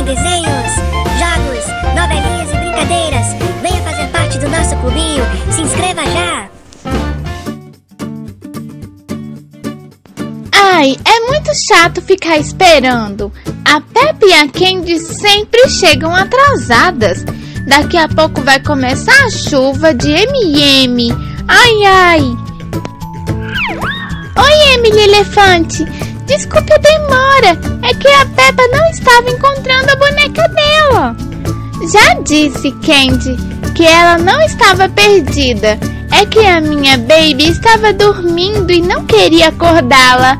desenhos, jogos, novelinhas e brincadeiras. Venha fazer parte do nosso clubinho. Se inscreva já. Ai, é muito chato ficar esperando. A Peppa e a Candy sempre chegam atrasadas. Daqui a pouco vai começar a chuva de M&M. Ai, ai. Oi, Emily Elefante. Desculpe a demora. É que a Peppa não estava encontrando a boneca dela. Já disse, Candy, que ela não estava perdida. É que a minha baby estava dormindo e não queria acordá-la.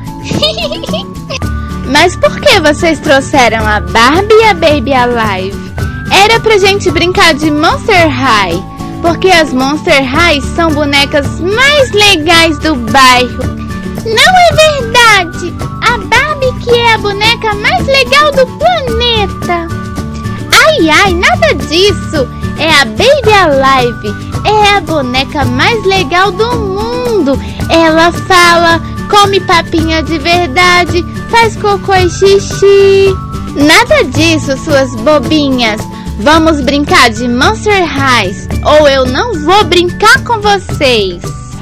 Mas por que vocês trouxeram a Barbie e a Baby Alive? Era pra gente brincar de Monster High, porque as Monster High são bonecas mais legais do bairro. Não é verdade! A Barbie que é a boneca mais legal do planeta. Ai, ai, nada disso! É a Baby Alive, é a boneca mais legal do mundo. Ela fala, come papinha de verdade, faz cocô e xixi. Nada disso, suas bobinhas. Vamos brincar de Monster Highs, ou eu não vou brincar com vocês.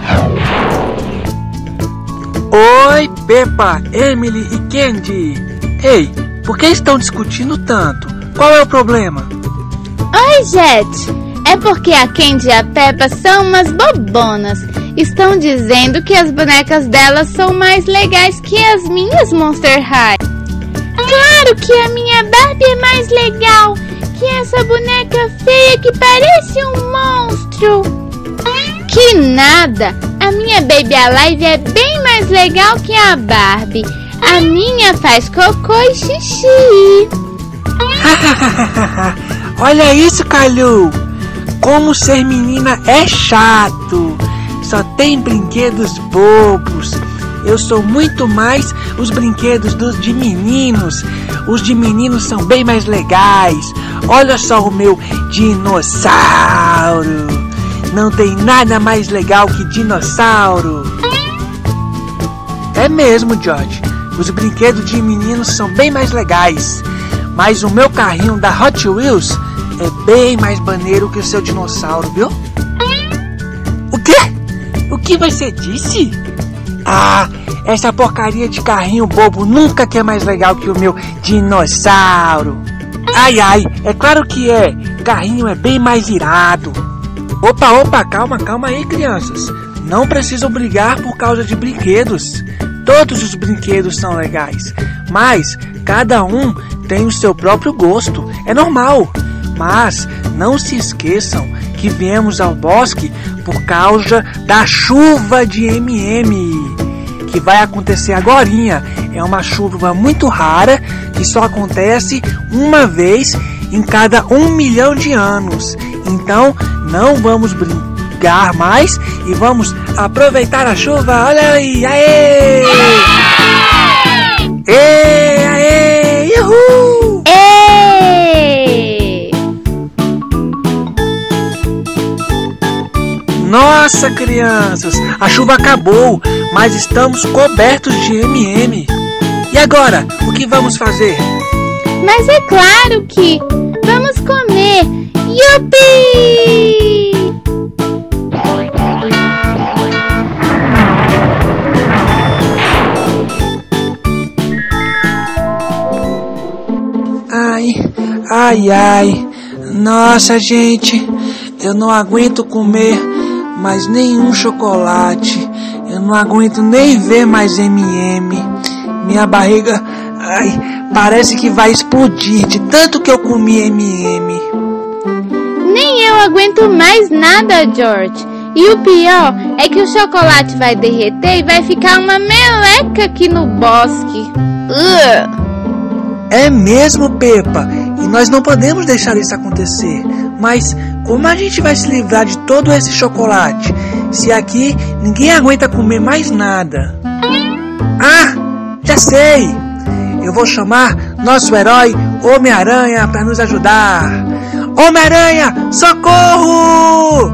Oi, Peppa, Emily e Candy. Ei, por que estão discutindo tanto? Qual é o problema? Oi, Jet. É porque a Candy e a Peppa são umas bobonas. Estão dizendo que as bonecas delas são mais legais que as minhas Monster High. Claro que a minha Barbie é mais legal que essa boneca feia que parece um monstro. Que nada! A minha Baby Alive é bem mais legal que a Barbie. A minha faz cocô e xixi. Olha isso, Calu! Como ser menina é chato! Só tem brinquedos bobos. Eu sou muito mais os brinquedos de meninos. Os de meninos são bem mais legais. Olha só o meu dinossauro. Não tem nada mais legal que dinossauro. É mesmo, George. Os brinquedos de meninos são bem mais legais. Mas o meu carrinho da Hot Wheels é bem mais maneiro que o seu dinossauro, viu? O quê? O que você disse? Ah, essa porcaria de carrinho bobo nunca que é mais legal que o meu dinossauro. Ai, ai, é claro que é. Carrinho é bem mais irado. Opa, calma aí, crianças. Não precisam brigar por causa de brinquedos. Todos os brinquedos são legais, mas cada um tem o seu próprio gosto. É normal. Mas não se esqueçam que viemos ao bosque por causa da chuva de M&M, que vai acontecer agorinha. É uma chuva muito rara que só acontece uma vez em cada 1 milhão de anos. Então não vamos brincar mais e vamos aproveitar a chuva. Olha aí, aê! Aê, uhul! Nossa, crianças, a chuva acabou, mas estamos cobertos de M&M. E agora, o que vamos fazer? Mas é claro que vamos comer. Yupi! Ai. Nossa, gente, eu não aguento comer mais nenhum chocolate. Eu não aguento nem ver mais M&M. Minha barriga, parece que vai explodir de tanto que eu comi M&M. Nem eu aguento mais nada, George. E o pior é que o chocolate vai derreter e vai ficar uma meleca aqui no bosque. É mesmo, Peppa. E nós não podemos deixar isso acontecer. Mas como a gente vai se livrar de todo esse chocolate, se aqui ninguém aguenta comer mais nada? Ah, já sei! Eu vou chamar nosso herói Homem-Aranha para nos ajudar. Homem-Aranha, socorro!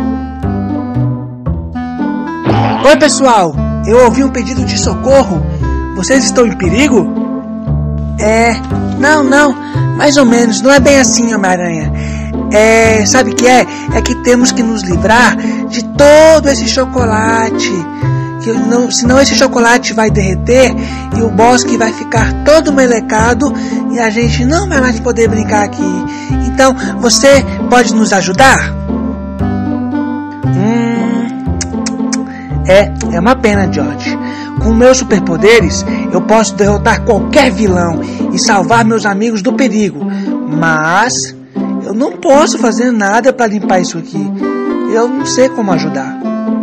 Oi, pessoal, eu ouvi um pedido de socorro. Vocês estão em perigo? Não, mais ou menos, não é bem assim, Homem-Aranha. Sabe o que é? É que temos que nos livrar de todo esse chocolate. Senão esse chocolate vai derreter e o bosque vai ficar todo melecado e a gente não vai mais poder brincar aqui. Então, você pode nos ajudar? É uma pena, George. Com meus superpoderes, eu posso derrotar qualquer vilão e salvar meus amigos do perigo. Mas eu não posso fazer nada para limpar isso aqui. Eu não sei como ajudar.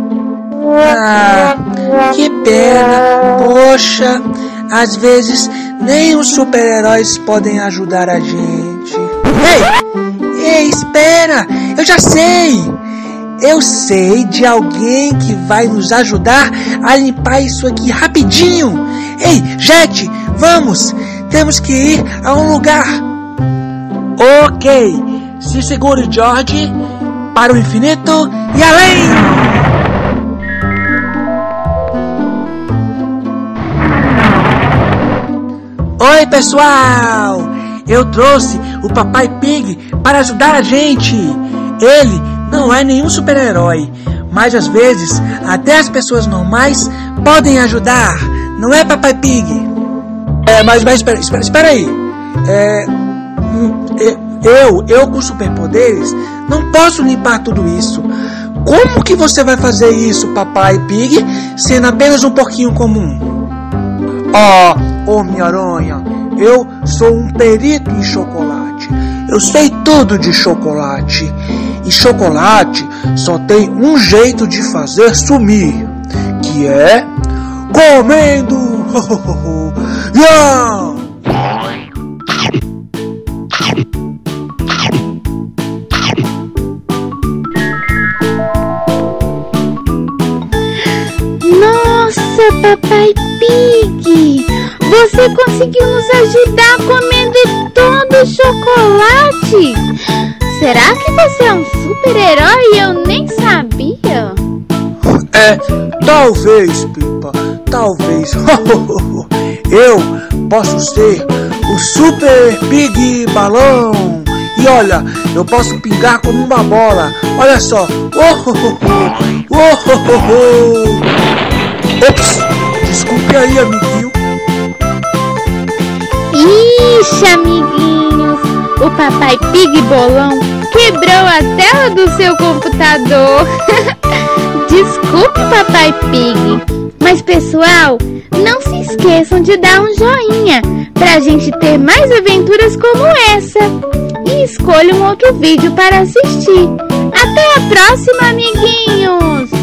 Que pena. Poxa, às vezes nem os super-heróis podem ajudar a gente. Ei, espera! Eu já sei! Eu sei de alguém que vai nos ajudar a limpar isso aqui rapidinho. Ei, Jet, vamos! Temos que ir a um lugar. Ok, se segure, George, para o infinito e além! Oi, pessoal! Eu trouxe o Papai Pig para ajudar a gente. Ele não é nenhum super-herói, mas às vezes até as pessoas normais podem ajudar. Não é, Papai Pig? Mas espera aí. Eu com superpoderes não posso limpar tudo isso. Como que você vai fazer isso, Papai Pig, sendo apenas um porquinho comum? Homem-Aranha, eu sou um perito em chocolate. Eu sei tudo de chocolate. E chocolate só tem um jeito de fazer sumir, que é comendo. Yeah! Nossa, Papai Pig! Você conseguiu nos ajudar comendo todo o chocolate? Será que você é um super-herói e eu nem sabia? Talvez, Pipa, talvez. Eu posso ser o Super Pig Balão. E olha, eu posso pingar como uma bola. Olha só. Ops, desculpe aí, amiguinho. Ixi, amiguinhos, o Papai Pig Bolão quebrou a tela do seu computador. Desculpe, Papai Pig. Mas, pessoal, não se esqueçam de dar um joinha pra gente ter mais aventuras como essa. E escolha um outro vídeo para assistir. Até a próxima, amiguinhos!